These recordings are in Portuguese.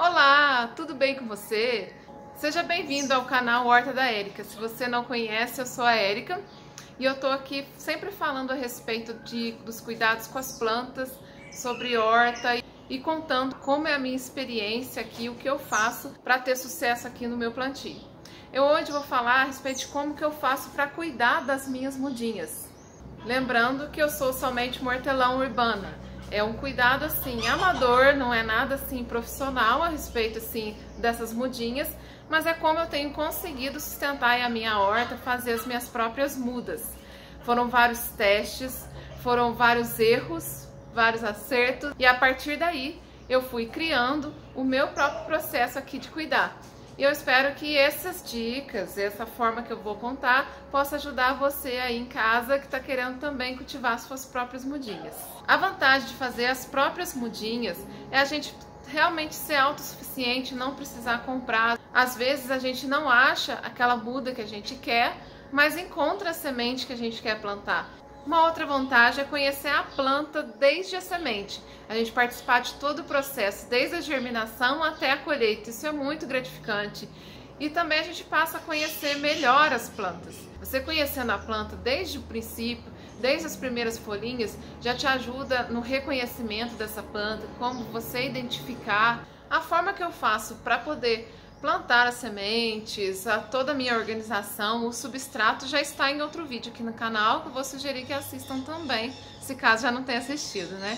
Olá, tudo bem com você? Seja bem-vindo ao canal Horta da Érica. Se você não conhece, eu sou a Érica e eu tô aqui sempre falando a respeito dos cuidados com as plantas, sobre horta e contando como é a minha experiência aqui, o que eu faço para ter sucesso aqui no meu plantio. Eu hoje vou falar a respeito de como que eu faço para cuidar das minhas mudinhas. Lembrando que eu sou somente uma hortelã urbana. É um cuidado assim amador, não é nada assim profissional a respeito assim dessas mudinhas, mas é como eu tenho conseguido sustentar a minha horta, fazer as minhas próprias mudas. Foram vários testes, foram vários erros, vários acertos e a partir daí eu fui criando o meu próprio processo aqui de cuidar. E eu espero que essas dicas, essa forma que eu vou contar, possa ajudar você aí em casa que está querendo também cultivar suas próprias mudinhas. A vantagem de fazer as próprias mudinhas é a gente realmente ser autossuficiente, não precisar comprar. Às vezes a gente não acha aquela muda que a gente quer, mas encontra a semente que a gente quer plantar. Uma outra vantagem é conhecer a planta desde a semente, a gente participar de todo o processo, desde a germinação até a colheita, isso é muito gratificante. E também a gente passa a conhecer melhor as plantas. Você conhecendo a planta desde o princípio, desde as primeiras folhinhas, já te ajuda no reconhecimento dessa planta, como você identificar. A forma que eu faço para poder plantar as sementes, toda a minha organização, o substrato já está em outro vídeo aqui no canal, que eu vou sugerir que assistam também, se caso já não tenha assistido, né?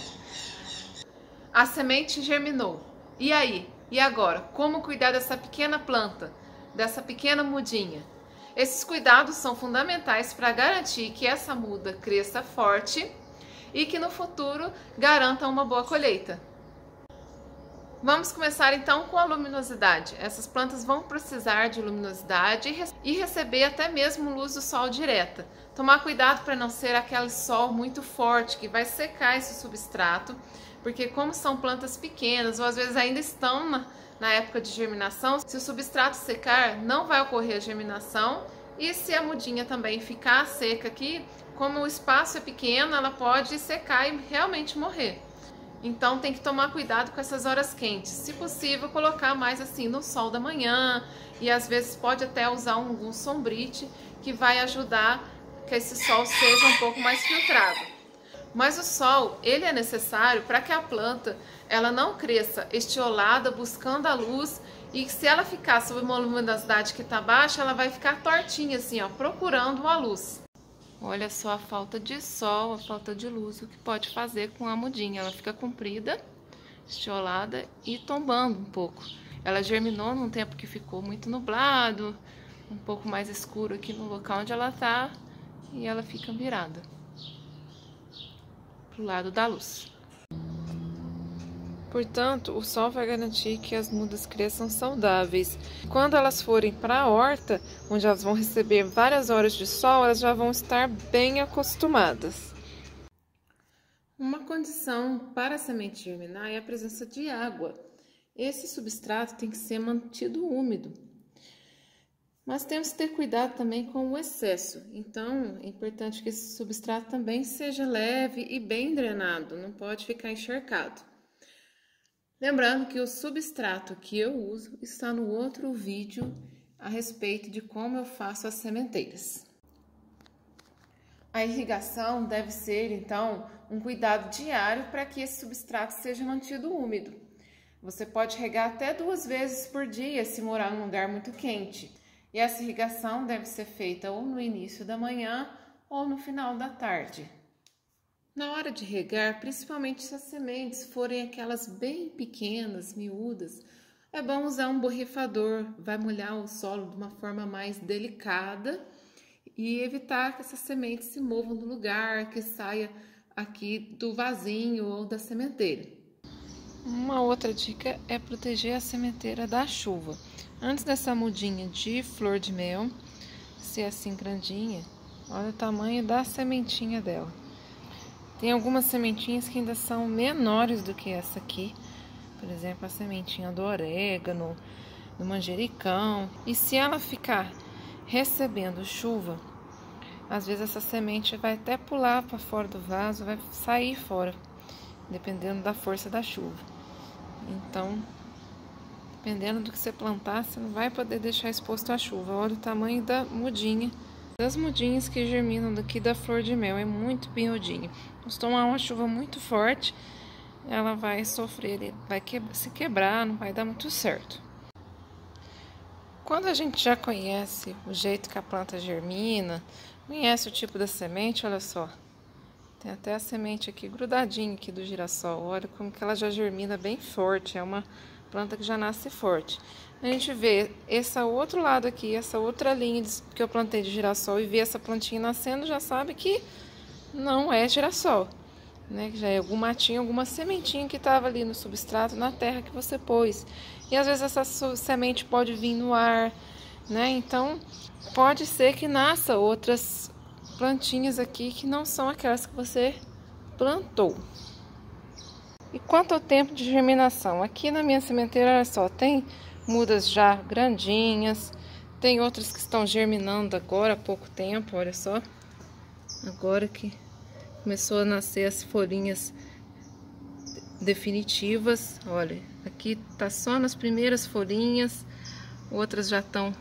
A semente germinou. E aí? E agora? Como cuidar dessa pequena planta, dessa pequena mudinha? Esses cuidados são fundamentais para garantir que essa muda cresça forte e que no futuro garanta uma boa colheita. Vamos começar então com a luminosidade. Essas plantas vão precisar de luminosidade e receber até mesmo luz do sol direta. Tomar cuidado para não ser aquele sol muito forte que vai secar esse substrato, porque como são plantas pequenas ou às vezes ainda estão na época de germinação, se o substrato secar não vai ocorrer a germinação e se a mudinha também ficar seca aqui, como o espaço é pequeno, ela pode secar e realmente morrer. Então tem que tomar cuidado com essas horas quentes. Se possível, colocar mais assim no sol da manhã e às vezes pode até usar um sombrite que vai ajudar que esse sol seja um pouco mais filtrado. Mas o sol, ele é necessário para que a planta ela não cresça estiolada, buscando a luz, e se ela ficar sob uma luminosidade que está baixa, ela vai ficar tortinha assim, ó, procurando a luz. Olha só a falta de sol, a falta de luz, o que pode fazer com a mudinha. Ela fica comprida, estiolada e tombando um pouco. Ela germinou num tempo que ficou muito nublado, um pouco mais escuro aqui no local onde ela tá, e ela fica virada pro lado da luz. Portanto, o sol vai garantir que as mudas cresçam saudáveis. Quando elas forem para a horta, onde elas vão receber várias horas de sol, elas já vão estar bem acostumadas. Uma condição para a semente germinar é a presença de água. Esse substrato tem que ser mantido úmido. Mas temos que ter cuidado também com o excesso. Então, é importante que esse substrato também seja leve e bem drenado, não pode ficar encharcado. Lembrando que o substrato que eu uso está no outro vídeo a respeito de como eu faço as sementeiras. A irrigação deve ser, então, um cuidado diário para que esse substrato seja mantido úmido. Você pode regar até 2 vezes por dia se morar num lugar muito quente. E essa irrigação deve ser feita ou no início da manhã ou no final da tarde. Na hora de regar, principalmente se as sementes forem aquelas bem pequenas, miúdas, é bom usar um borrifador, vai molhar o solo de uma forma mais delicada e evitar que essas sementes se movam do lugar, que saia aqui do vasinho ou da sementeira. Uma outra dica é proteger a sementeira da chuva. Antes dessa mudinha de flor de mel ser assim grandinha, olha o tamanho da sementinha dela. Tem algumas sementinhas que ainda são menores do que essa aqui. Por exemplo, a sementinha do orégano, do manjericão. E se ela ficar recebendo chuva, às vezes essa semente vai até pular para fora do vaso, vai sair fora, dependendo da força da chuva. Então, Dependendo do que você plantar, você não vai poder deixar exposto à chuva. Olha o tamanho da mudinha, das mudinhas que germinam daqui da flor de mel. É muito pinhudinho. Se tomar uma chuva muito forte, ela vai sofrer, vai se quebrar, não vai dar muito certo. Quando a gente já conhece o jeito que a planta germina, conhece o tipo da semente, olha só. Tem até a semente aqui grudadinha aqui do girassol. Olha como que ela já germina bem forte. É uma planta que já nasce forte. A gente vê esse outro lado aqui, essa outra linha que eu plantei de girassol e vê essa plantinha nascendo, já sabe que não é girassol, né? Que já é algum matinho, alguma sementinha que estava ali no substrato, na terra que você pôs. E às vezes essa semente pode vir no ar, né? Então pode ser que nasça outras plantinhas aqui que não são aquelas que você plantou. E quanto ao tempo de germinação, aqui na minha sementeira, olha só, tem mudas já grandinhas, tem outras que estão germinando agora há pouco tempo, olha só. Agora que começou a nascer as folhinhas definitivas, olha, aqui tá só nas primeiras folhinhas, outras já estão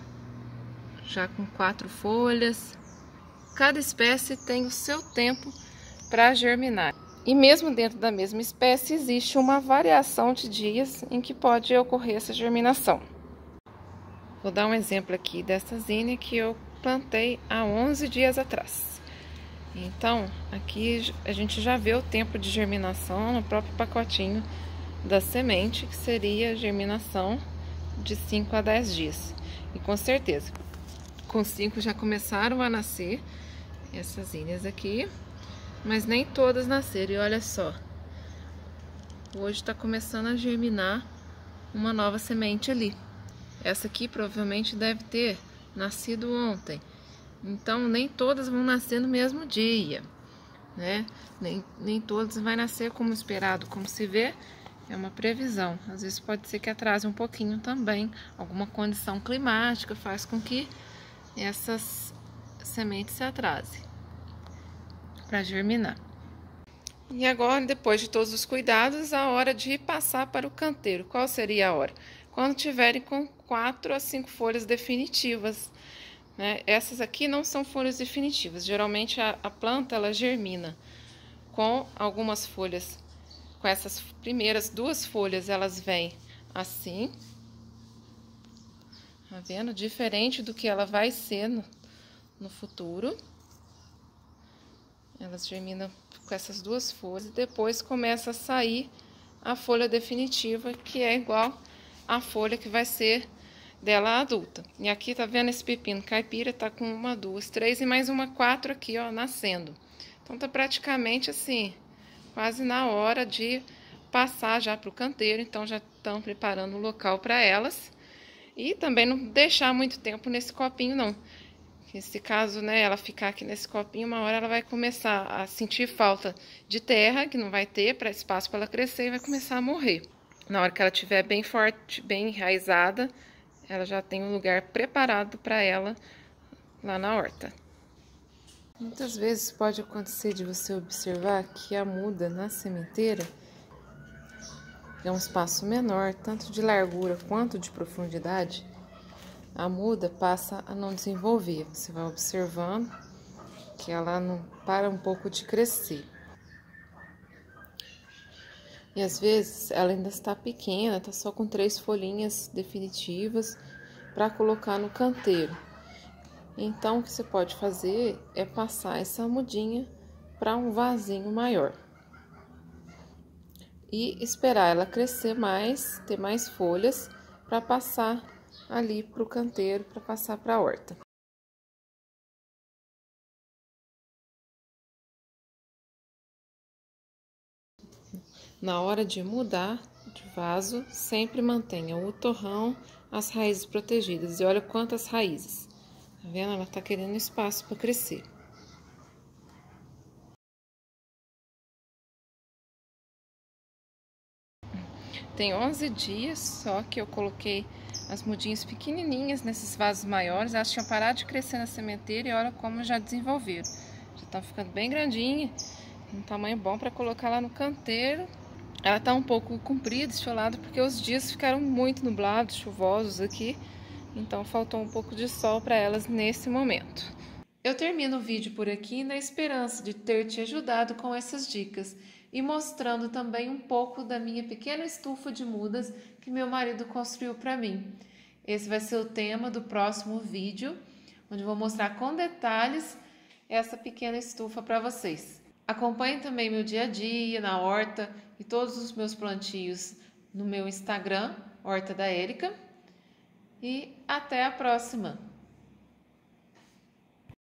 com 4 folhas. Cada espécie tem o seu tempo para germinar. E mesmo dentro da mesma espécie, existe uma variação de dias em que pode ocorrer essa germinação. Vou dar um exemplo aqui dessa zinnia que eu plantei há 11 dias atrás. Então, aqui a gente já vê o tempo de germinação no próprio pacotinho da semente, que seria a germinação de 5 a 10 dias. E com certeza, com 5 já começaram a nascer essas zinnias aqui. Mas nem todas nasceram, e olha só, hoje está começando a germinar uma nova semente ali. Essa aqui provavelmente deve ter nascido ontem, então nem todas vão nascer no mesmo dia, né? Nem todas vai nascer como esperado, como se vê, é uma previsão. Às vezes pode ser que atrase um pouquinho também, alguma condição climática faz com que essas sementes se atrasem para germinar. E agora, depois de todos os cuidados, a hora de passar para o canteiro. Qual seria a hora? Quando tiverem com 4 a 5 folhas definitivas, né? Essas aqui não são folhas definitivas. Geralmente a planta ela germina com algumas folhas. Com essas primeiras 2 folhas, elas vêm assim. Tá vendo? Diferente do que ela vai ser no futuro. Elas germinam com essas 2 folhas e depois começa a sair a folha definitiva, que é igual à folha que vai ser dela adulta. E aqui tá vendo esse pepino caipira, tá com 1, 2, 3 e mais 4 aqui, ó, nascendo. Então tá praticamente assim, quase na hora de passar já pro canteiro, então já estão preparando o local para elas. E também não deixar muito tempo nesse copinho não. Nesse caso, né, ela ficar aqui nesse copinho, uma hora ela vai começar a sentir falta de terra, que não vai ter para espaço para ela crescer, e vai começar a morrer. Na hora que ela estiver bem forte, bem enraizada, ela já tem um lugar preparado para ela lá na horta. Muitas vezes pode acontecer de você observar que a muda na sementeira é um espaço menor, tanto de largura quanto de profundidade. A muda passa a não desenvolver. Você vai observando que ela não para um pouco de crescer. E às vezes ela ainda está pequena, está só com 3 folhinhas definitivas para colocar no canteiro. Então o que você pode fazer é passar essa mudinha para um vasinho maior. E esperar ela crescer mais, ter mais folhas para passar ali para o canteiro, para passar para a horta. Na hora de mudar de vaso, sempre mantenha o torrão, as raízes protegidas. E olha quantas raízes. Tá vendo? Ela tá querendo espaço para crescer. Tem 11 dias só que eu coloquei as mudinhas pequenininhas nesses vasos maiores. Elas tinham parado de crescer na sementeira e olha como já desenvolveram. Já estão ficando bem grandinhas, um tamanho bom para colocar lá no canteiro Ela tá um pouco comprida, esfolada, porque os dias ficaram muito nublados, chuvosos aqui. Então faltou um pouco de sol para elas nesse momento. Eu termino o vídeo por aqui na esperança de ter te ajudado com essas dicas e mostrando também um pouco da minha pequena estufa de mudas que meu marido construiu para mim. Esse vai ser o tema do próximo vídeo, onde vou mostrar com detalhes essa pequena estufa para vocês. Acompanhe também meu dia a dia na horta e todos os meus plantios no meu Instagram, Horta da Érica. E até a próxima!